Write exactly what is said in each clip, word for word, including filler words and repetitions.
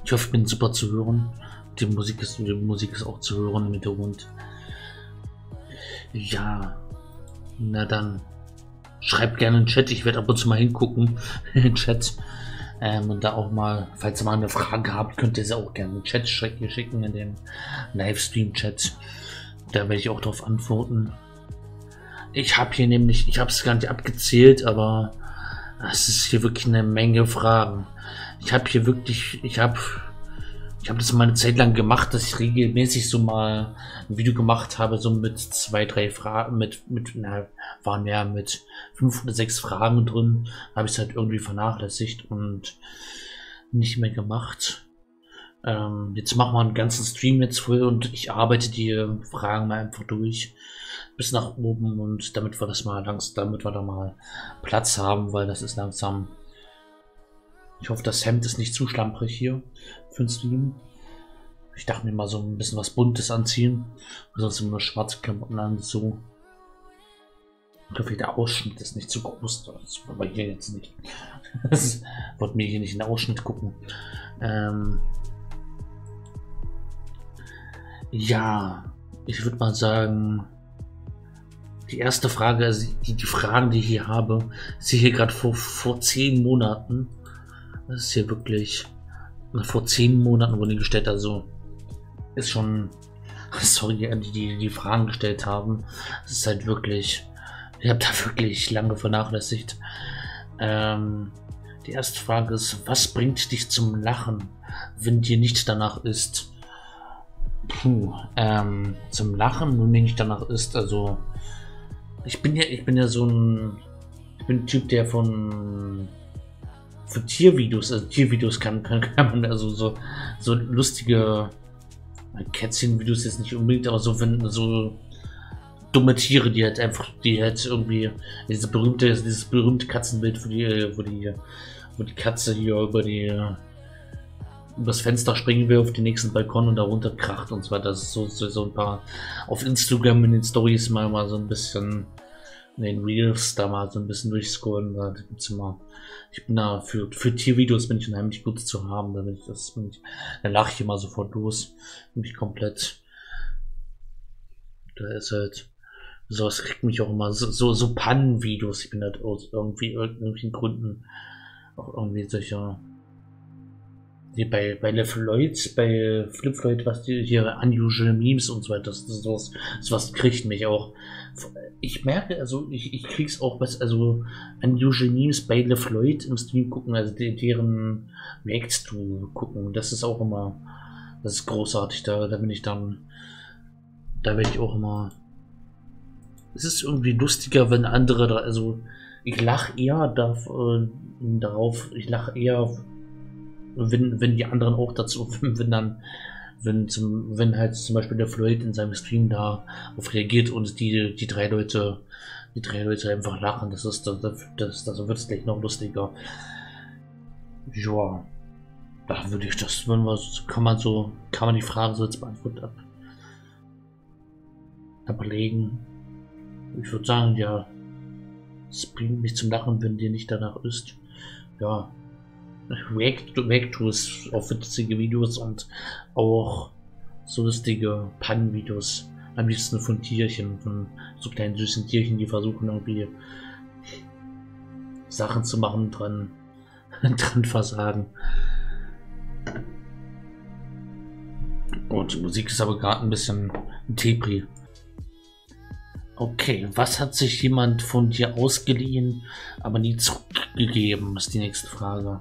Ich hoffe, ich bin super zu hören. Die Musik ist, die Musik ist auch zu hören im Hintergrund. Ja, na dann schreibt gerne in den Chat. Ich werde ab und zu mal hingucken in den Chat. Ähm, und da auch mal, falls ihr mal eine Frage habt, könnt ihr sie auch gerne in den Chat schicken, in den Livestream-Chat. Da werde ich auch darauf antworten. Ich habe hier nämlich, ich habe es gar nicht abgezählt, aber es ist hier wirklich eine Menge Fragen. Ich habe hier wirklich, ich habe ich habe das mal eine Zeit lang gemacht, dass ich regelmäßig so mal ein Video gemacht habe, so mit zwei, drei Fragen, mit, mit, na, waren ja mit fünf oder sechs Fragen drin, habe ich es halt irgendwie vernachlässigt und nicht mehr gemacht. Ähm, jetzt machen wir einen ganzen Stream jetzt voll und ich arbeite die Fragen mal einfach durch bis nach oben und damit wir das mal langsam, damit wir da mal Platz haben, weil das ist langsam. Ich hoffe, das Hemd ist nicht zu schlamprig hier für den Stream. Ich dachte mir mal so ein bisschen was Buntes anziehen. Sonst immer nur schwarze Klamotten an. So. Ich hoffe, der Ausschnitt ist nicht zu groß. Das wollen wir hier jetzt nicht. Das wollten wir hier nicht in den Ausschnitt gucken. Ähm ja, ich würde mal sagen, die erste Frage, also die, die Fragen, die ich hier habe, ist hier gerade vor, vor zehn Monaten. Das ist hier wirklich vor zehn Monaten wurden die gestellt, also ist schon, sorry, die die, die Fragen gestellt haben. Es ist halt wirklich, ich habe da wirklich lange vernachlässigt. Ähm, die erste Frage ist, was bringt dich zum Lachen, wenn dir nicht danach ist? Puh, ähm, zum Lachen, wenn mir nicht danach ist, also ich bin ja, ich bin ja so ein, ich bin ein Typ, der von für Tiervideos, also Tiervideos kann, kann, kann man also so, so lustige Kätzchenvideos jetzt nicht unbedingt, aber so wenn so dumme Tiere, die halt einfach, die halt irgendwie diese berühmte, dieses berühmte Katzenbild, wo die, wo die, wo die Katze hier über die übers Fenster springen will auf den nächsten Balkon und da runter kracht und so weiter. Das ist so, so, so ein paar auf Instagram in den Stories mal, mal so ein bisschen in den Reels da mal so ein bisschen durchscrollen. Da gibt's immer, ich bin da für, für Tiervideos bin ich unheimlich gut zu haben, damit ich das bin ich, dann lache ich immer sofort los, mich komplett. Da ist halt sowas kriegt mich auch immer so so, so Pannenvideos. Ich bin halt aus irgendwie irgendwelchen Gründen auch irgendwie solcher. Die bei, bei Left Lloyd, bei Flip Floyd, was die hier unusual Memes und so weiter, das, das, sowas, sowas kriegt mich auch. Ich merke, also ich, ich krieg's auch was, also unusual Memes bei Left Lloyd im Stream gucken, also die, deren Reacts zu gucken, das ist auch immer, das ist großartig, da, da bin ich dann, da werde ich auch immer, es ist irgendwie lustiger, wenn andere, da, also ich lache eher da, äh, darauf, ich lache eher wenn, wenn die anderen auch dazu, wenn dann, wenn zum, wenn halt zum Beispiel der Floyd in seinem Stream da auf reagiert und die, die drei Leute, die drei Leute einfach lachen, das ist, das, das, das wird es gleich noch lustiger. Ja, da würde ich das, wenn man, kann man so, kann man die Frage so jetzt beantwortet ab, ablegen. Ich würde sagen, ja, es bringt mich zum Lachen, wenn dir nicht danach ist. Ja. React-Tools auf witzige Videos und auch so lustige Pannenvideos. Am liebsten von Tierchen, von so kleinen süßen Tierchen, die versuchen irgendwie Sachen zu machen, dran, dran versagen. Und die Musik ist aber gerade ein bisschen Tepri. Okay, was hat sich jemand von dir ausgeliehen, aber nie zurückgegeben, ist die nächste Frage.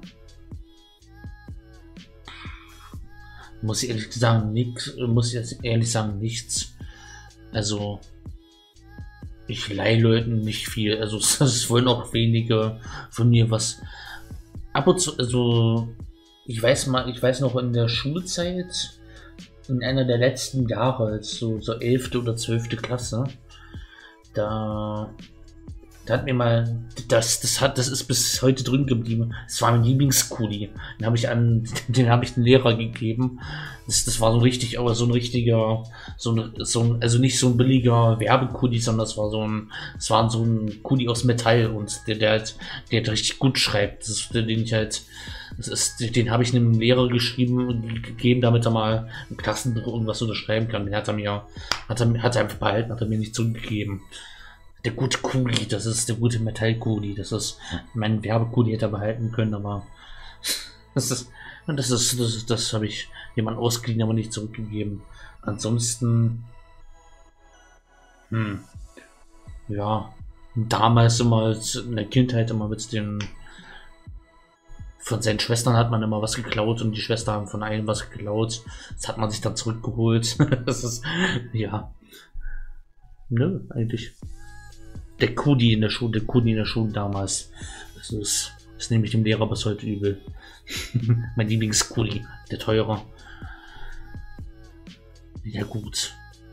Muss ich ehrlich sagen, nix, muss ich jetzt ehrlich sagen, nichts. Also, ich leihe Leuten nicht viel. Also, es wollen auch wenige von mir was. Ab und zu, also, ich weiß mal, ich weiß noch in der Schulzeit, in einer der letzten Jahre, so, so elfte oder zwölfte Klasse, da Da hat mir mal, das, das hat, das ist bis heute drin geblieben. Das war mein Lieblingskuli. Den habe ich an, den habe ich den Lehrer gegeben. Das, das war so richtig, aber so ein richtiger, so ein, so ein, also nicht so ein billiger Werbekuli, sondern das war so ein, das war so ein Kuli aus Metall und der, der halt, der halt richtig gut schreibt. Das ist, den ich halt, das ist, den habe ich einem Lehrer geschrieben und gegeben, damit er mal im Klassenbuch irgendwas unterschreiben kann. Den hat er mir, hat er, hat er einfach behalten, hat er mir nicht zurückgegeben. Der gute Kuli, das ist der gute Metallkuli, das ist mein Werbekuli hätte er behalten können, aber das ist, das ist, das, ist, das habe ich jemand ausgeliehen, aber nicht zurückgegeben. Ansonsten, hm, ja, damals immer in der Kindheit immer mit den, von seinen Schwestern hat man immer was geklaut und die Schwestern haben von einem was geklaut. Das hat man sich dann zurückgeholt. Das ist, ja, nö, eigentlich. Der Kudi in der Schule, der Kudi in der Schule damals. Das ist, das nehme ich dem Lehrer bis heute übel. Mein Lieblingskudi, der teure. Ja gut.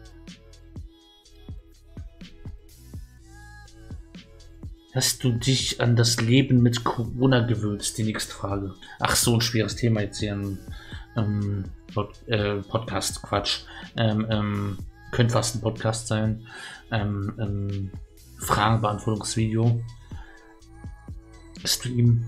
Hast du dich an das Leben mit Corona gewöhnt? Ist die nächste Frage. Ach, so ein schweres Thema jetzt hier im ähm, Pod, äh, Podcast. Quatsch. Ähm, ähm, könnte fast ein Podcast sein. Ähm, ähm, Fragenbeantwortungsvideo. Stream.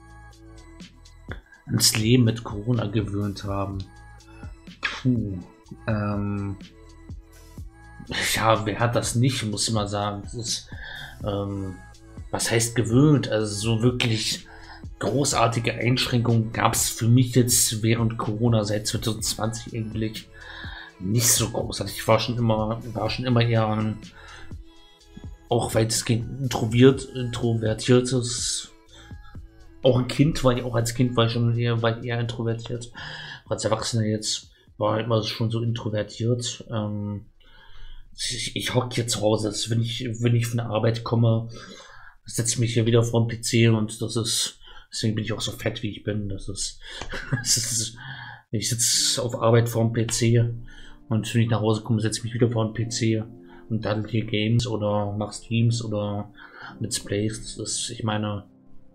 Ans Leben mit Corona gewöhnt haben. Puh. Ähm, ja, wer hat das nicht, muss ich mal sagen. Das ist, ähm, was heißt gewöhnt? Also so wirklich großartige Einschränkungen gab es für mich jetzt während Corona seit zwanzig zwanzig eigentlich nicht so großartig. Ich war schon immer, war schon immer eher ein, auch weitestgehend introvertiert, introvertiertes, auch ein Kind war ich, auch als Kind war ich schon eher, war ich eher introvertiert. Auch als Erwachsener jetzt war ich immer schon so introvertiert. Ähm, ich ich hocke hier zu Hause, also wenn ich, wenn ich von der Arbeit komme, setze ich mich hier wieder vor den P C und das ist, deswegen bin ich auch so fett wie ich bin. Das ist, das ist ich sitze auf Arbeit vor dem P C und wenn ich nach Hause komme, setze ich mich wieder vor den P C und daddel hier Games oder mach Streams oder Let's Plays. Das ist, ich meine,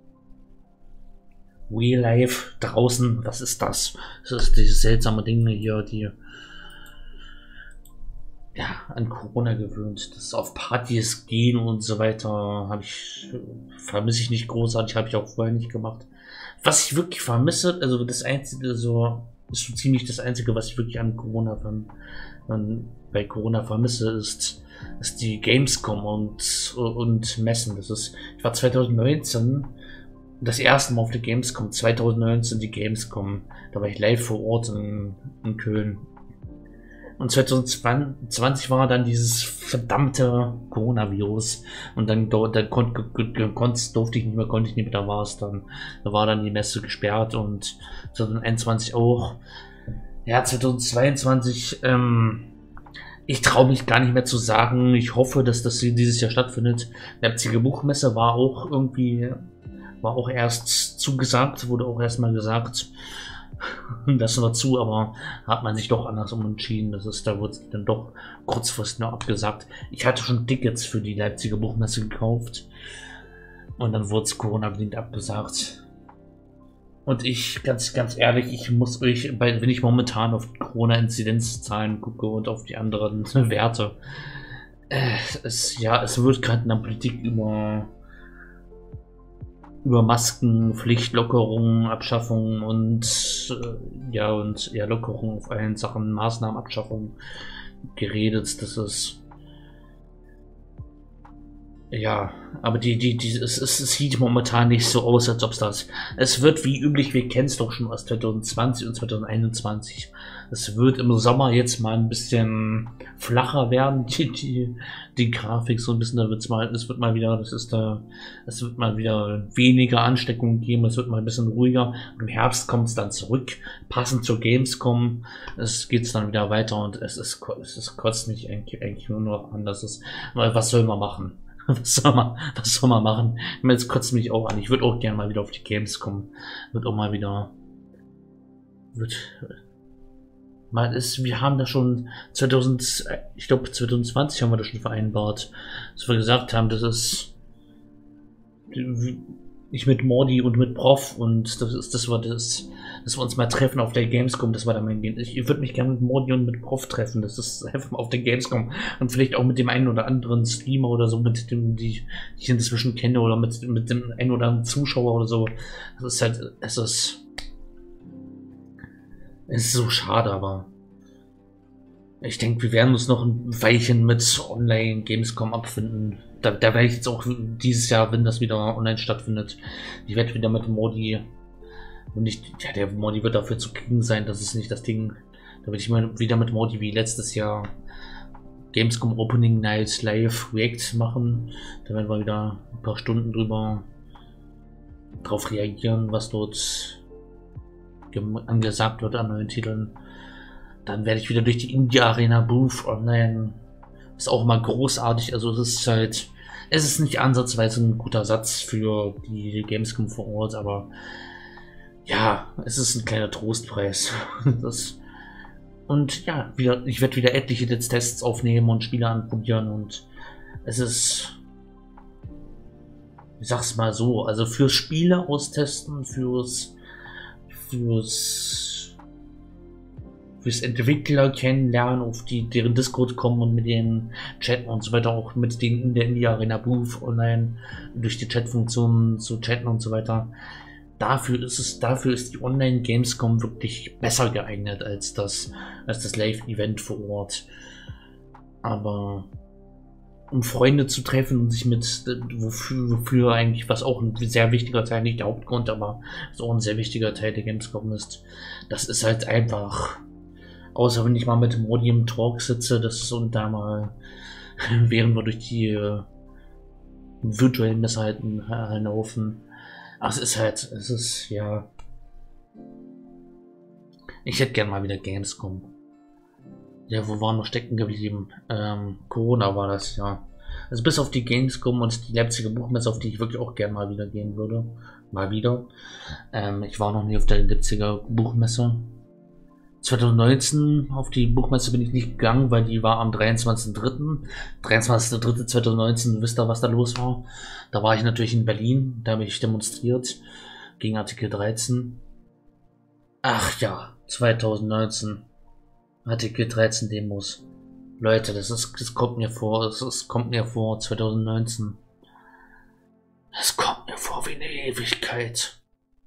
Real Life draußen, was ist das? Das ist diese seltsame Dinge hier, die ja an Corona gewöhnt. Das auf Partys gehen und so weiter habe ich, vermisse ich nicht großartig, habe ich auch vorher nicht gemacht. Was ich wirklich vermisse, also das einzige so, ist so ziemlich das einzige, was ich wirklich an Corona verm an, bei Corona vermisse, ist, ist die Gamescom und, und Messen. Das ist, ich war zwanzig neunzehn das erste Mal auf der Gamescom, zwanzig neunzehn die Gamescom. Da war ich live vor Ort in, in Köln. Und zwanzig zwanzig war dann dieses verdammte Coronavirus. Und dann, dann kon, kon, durfte ich nicht mehr, konnte ich nicht mehr, da war es dann. Da war dann die Messe gesperrt und zwanzig einundzwanzig auch. Ja, zwanzig zweiundzwanzig, ähm, ich traue mich gar nicht mehr zu sagen. Ich hoffe, dass das dieses Jahr stattfindet. Leipziger Buchmesse war auch irgendwie, war auch erst zugesagt, wurde auch erstmal gesagt, das war zu, aber hat man sich doch anders umentschieden. Das ist, da wurde es dann doch kurzfristig noch abgesagt. Ich hatte schon Tickets für die Leipziger Buchmesse gekauft und dann wurde es Corona-bedingt abgesagt. Und ich, ganz, ganz ehrlich, ich muss euch, wenn ich momentan auf Corona-Inzidenzzahlen gucke und auf die anderen Werte, äh, es, ja, es wird gerade in der Politik über über Masken, Pflichtlockerungen, Abschaffung und äh, ja und ja Lockerung auf allen Sachen, Maßnahmen, Abschaffung geredet. Das ist ja, aber die die die es, es sieht momentan nicht so aus, als ob es das. Es wird wie üblich, wir kennen es doch schon aus zwanzig zwanzig und zwanzig einundzwanzig. Es wird im Sommer jetzt mal ein bisschen flacher werden, die, die, die Grafik so ein bisschen, da wird's mal, es wird mal wieder, das ist da, es wird mal wieder weniger Ansteckungen geben, es wird mal ein bisschen ruhiger. Und im Herbst kommt es dann zurück, passend zur Gamescom, es geht's dann wieder weiter und es ist, es ist kotzt mich eigentlich, eigentlich nur noch an, dass es, weil was soll man machen? Was soll man, was soll man machen? Ich meine, jetzt kotzt mich auch an. Ich würde auch gerne mal wieder auf die Games kommen. Wird auch mal wieder, wird, mal ist, wir haben da schon zweitausend, ich glaube zwanzig zwanzig haben wir das schon vereinbart, dass wir gesagt haben, das ist, ich mit Mordi und mit Prof und das ist das war das, dass wir uns mal treffen auf der Gamescom, das war dann mein Ich, ich würde mich gerne mit Mordi und mit Prof treffen, das ist einfach mal auf der Gamescom und vielleicht auch mit dem einen oder anderen Streamer oder so, mit dem, die, die ich inzwischen kenne oder mit, mit dem einen oder anderen Zuschauer oder so. Das ist halt, es ist, es ist so schade, aber ich denke, wir werden uns noch ein Weilchen mit Online-Gamescom abfinden. Da, da werde ich jetzt auch dieses Jahr, wenn das wieder online stattfindet, ich werde wieder mit Modi und nicht, ja, der Modi wird dafür zu kriegen sein, das ist nicht das Ding. Da werde ich mal wieder mit Modi wie letztes Jahr Gamescom Opening Night Live React machen. Da werden wir wieder ein paar Stunden drüber drauf reagieren, was dort angesagt wird an neuen Titeln. Dann werde ich wieder durch die Indie Arena Booth online. Ist auch mal großartig. Also es ist halt, es ist nicht ansatzweise ein guter Satz für die Gamescom vor Ort, aber ja, es ist ein kleiner Trostpreis. Das, und ja, wieder, ich werde wieder etliche Tests aufnehmen und Spiele anprobieren und es ist, ich sag's mal so, also fürs Spiele austesten, fürs fürs fürs Entwickler kennenlernen, auf die deren Discord kommen und mit denen chatten und so weiter, auch mit denen in der Indie Arena Booth online durch die Chatfunktionen zu chatten und so weiter. Dafür ist es, dafür ist die Online Gamescom wirklich besser geeignet als das, als das Live-Event vor Ort. Aber um Freunde zu treffen und sich mit, wofür, wofür eigentlich, was auch ein sehr wichtiger Teil, nicht der Hauptgrund, aber was auch ein sehr wichtiger Teil der Gamescom ist, das ist halt einfach, außer wenn ich mal mit Modi im Talk sitze, das ist und da mal, während wir durch die äh, virtuellen Messerhalten äh, laufen. Ach, es ist halt, es ist, ja, ich hätte gern mal wieder Gamescom. Ja, wo waren wir stecken geblieben? Ähm, Corona war das, ja. Also bis auf die Gamescom und die Leipziger Buchmesse, auf die ich wirklich auch gern mal wieder gehen würde. Mal wieder. Ähm, ich war noch nie auf der Leipziger Buchmesse. zwanzig neunzehn auf die Buchmesse bin ich nicht gegangen, weil die war am dreiundzwanzigsten dritten dreiundzwanzigsten dritten zweitausendneunzehn, wisst ihr, was da los war? Da war ich natürlich in Berlin, da habe ich demonstriert gegen Artikel dreizehn. Ach ja, zweitausendneunzehn. Artikel dreizehn Demos. Leute, das ist, das kommt mir vor, es ist, kommt mir vor, zweitausendneunzehn. Das kommt mir vor wie eine Ewigkeit.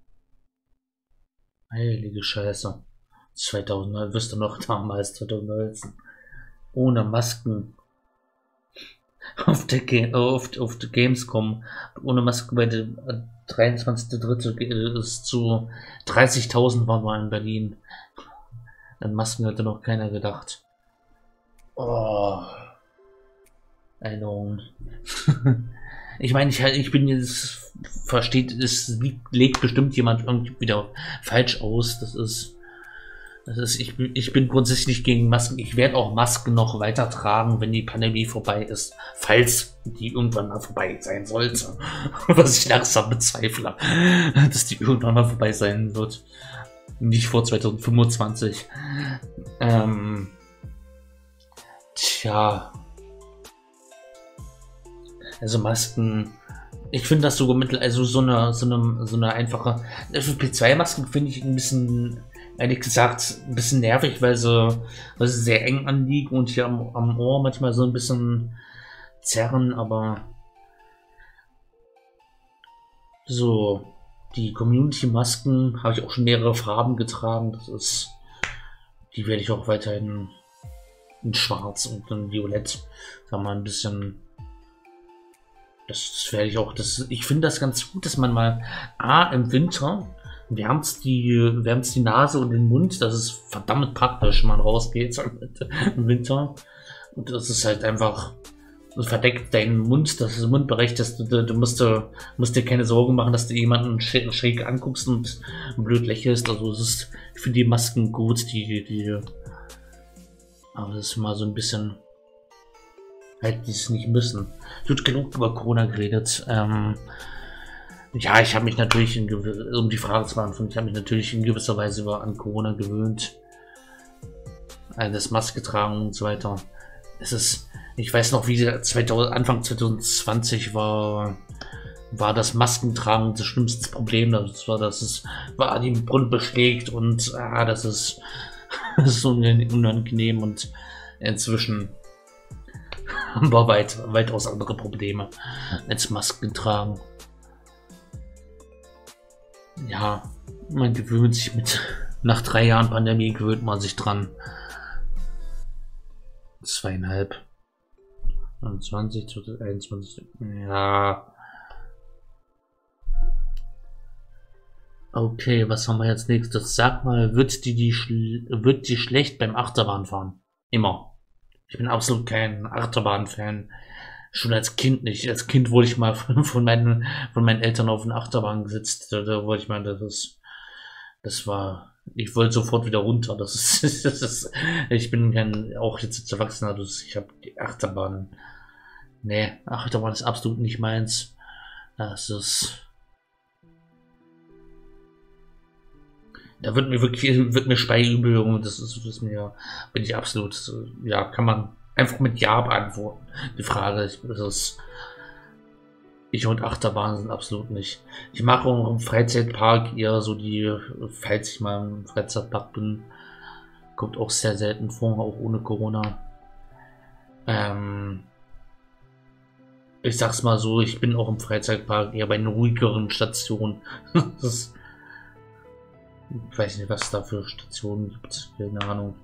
Heilige Scheiße. zweitausend, wisst ihr noch, damals, zweitausendneunzehn. Ohne Masken. Auf der, Ga auf, auf der Gamescom. Ohne Masken bei dem dreiundzwanzigsten dritten ist zu dreißigtausend waren wir in Berlin. An Masken hätte noch keiner gedacht. Oh. Erinnerungen. Ich meine, ich, ich bin jetzt, versteht, es legt bestimmt jemand irgendwie wieder falsch aus. Das ist, das ist, ich, ich bin grundsätzlich gegen Masken. Ich werde auch Masken noch weiter tragen, wenn die Pandemie vorbei ist. Falls die irgendwann mal vorbei sein sollte. Was ich langsam bezweifle, dass die irgendwann mal vorbei sein wird. Nicht vor zweitausendfünfundzwanzig. Ähm, tja. Also Masken. Ich finde das sogar mittel, also so eine, so eine, so eine einfache F F P zwei Masken finde ich ein bisschen, ehrlich gesagt, ein bisschen nervig, weil sie, weil sie sehr eng anliegen und hier am, am Ohr manchmal so ein bisschen zerren, aber so. Die Community-Masken habe ich auch schon mehrere Farben getragen. Das ist, die werde ich auch weiterhin in Schwarz und in Violett, sagen wir mal, ein bisschen. Das werde ich auch. Das, ich finde das ganz gut, dass man mal A im Winter wärmt die, wärmt die Nase und den Mund. Das ist verdammt praktisch, wenn man rausgeht im Winter. Und das ist halt einfach. Du verdeckt deinen Mund, das ist Mundbereich, dass du, du, du musst, du musst dir keine Sorgen machen, dass du jemanden schräg, schräg anguckst und blöd lächelst. Also es ist für die Masken gut, die, die, die aber das ist mal so ein bisschen halt, die es nicht müssen. Ich habe genug über Corona geredet. Ähm, ja, ich habe mich natürlich, in, um die Frage zu beantworten, ich habe mich natürlich in gewisser Weise über an Corona gewöhnt. Also das Maske tragen und so weiter. Es ist, ich weiß noch, wie zweitausend, Anfang zwanzig zwanzig war war das Maskentragen das schlimmste Problem. Das war, dass es war die Brunnen beschlägt und ah, das ist, das ist unangenehm und inzwischen haben wir weit, weitaus andere Probleme als Masken tragen. Ja, man gewöhnt sich mit, nach drei Jahren Pandemie gewöhnt man sich dran. Zweieinhalb. zwanzig, einundzwanzig, ja. Okay, was haben wir jetzt nächstes? Sag mal, wird die, die wird die schlecht beim Achterbahnfahren? Immer. Ich bin absolut kein Achterbahn-Fan. Schon als Kind nicht. Als Kind wurde ich mal von, von meinen, von meinen Eltern auf eine Achterbahn gesetzt. Da, da wollte ich mal, das ist, das war, ich wollte sofort wieder runter. Das ist, das ist, ich bin kein, auch jetzt als Erwachsener, das, ich habe die Achterbahn, nee, Achterbahn ist absolut nicht meins. Das ist, da wird mir wirklich, wird mir Speiübel und das ist, das ist mir, bin ich absolut, ja, kann man einfach mit Ja beantworten. Die Frage, das ist, ich und Achterbahn sind absolut nicht. Ich mache auch im Freizeitpark eher so die, falls ich mal im Freizeitpark bin, kommt auch sehr selten vor, auch ohne Corona. Ähm, ich sag's mal so, ich bin auch im Freizeitpark eher bei einer ruhigeren Station. Das, ich weiß nicht, was es da für Stationen gibt. Keine Ahnung.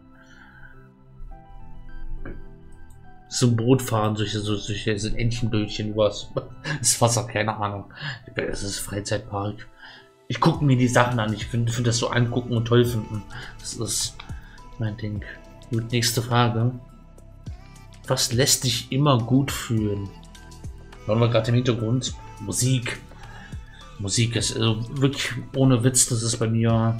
Zum Boot fahren, solche, so, solche so Entchenbötchen übers das Wasser, keine Ahnung. Es ist Freizeitpark. Ich gucke mir die Sachen an. Ich finde find das so angucken und toll finden. Das ist mein Ding. Gut, nächste Frage. Was lässt dich immer gut fühlen? Hören wir gerade im Hintergrund. Musik. Musik ist also wirklich ohne Witz, das ist bei mir.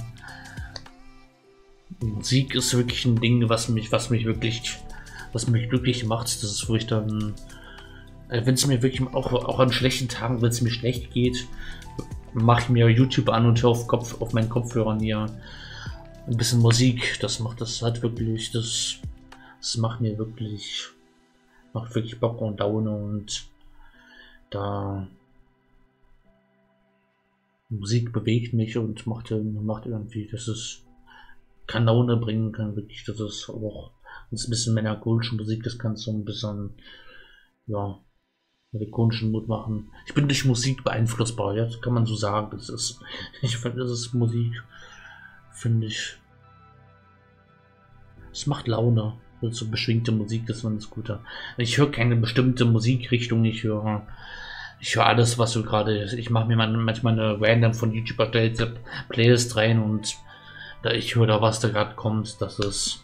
Musik ist wirklich ein Ding, was mich, was mich wirklich, was mich glücklich macht. Das ist, wo ich dann, wenn es mir wirklich auch, auch an schlechten Tagen, wenn es mir schlecht geht, mache ich mir YouTube an und höre auf Kopf, auf meinen Kopfhörern hier ein bisschen Musik. Das macht das halt wirklich, das, das macht mir wirklich, macht wirklich Bock und Laune und da. Musik bewegt mich und macht, macht irgendwie, das ist, kann Laune bringen, kann wirklich, das ist auch, das ist ein bisschen melancholische Musik, das kann so ein bisschen, ja, melancholischen Mut machen. Ich bin durch Musik beeinflussbar, ja, das kann man so sagen, das ist, ich finde, das ist Musik, finde ich, es macht Laune, so beschwingte Musik, das ist das Gute. Ich höre keine bestimmte Musikrichtung, ich höre, Ich höre alles, was du gerade. Ich mache mir manchmal eine random von YouTube erstellte Playlist rein und da ich höre da, was da gerade kommt. Das ist.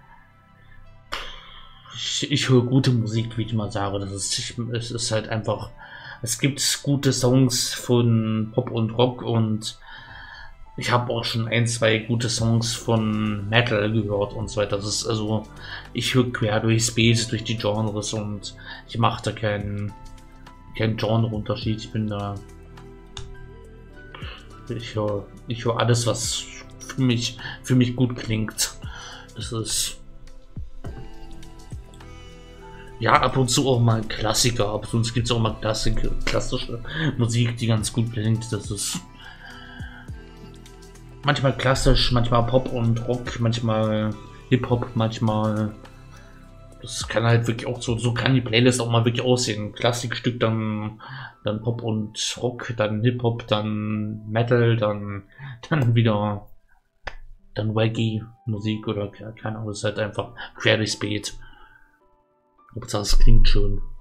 Ich, ich höre gute Musik, wie ich mal sage. Das ist, ich, es ist halt einfach. Es gibt gute Songs von Pop und Rock und ich habe auch schon ein, zwei gute Songs von Metal gehört und so weiter. Das ist also. Ich höre quer durch Space, durch die Genres und ich mache da keinen. Kein Genre-Unterschied, ich bin da. Ich höre ich hör alles, was für mich, für mich gut klingt. Das ist. Ja, ab und zu auch mal ein Klassiker. Ab und zu gibt es auch mal Klassik, klassische Musik, die ganz gut klingt. Das ist. Manchmal klassisch, manchmal Pop und Rock, manchmal Hip-Hop, manchmal. Das kann halt wirklich auch so, so kann die Playlist auch mal wirklich aussehen. Klassikstück, dann, dann Pop und Rock, dann Hip-Hop, dann Metal, dann, dann wieder, dann Reggae-Musik oder keine Ahnung, das ist halt einfach quer durchs Beet. Hauptsache es klingt schön.